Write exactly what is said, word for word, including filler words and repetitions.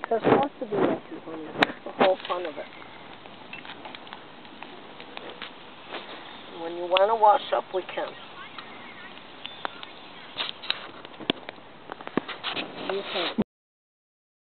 They're supposed to be messy, honey. That's the whole fun of it. When you want to wash up, we can.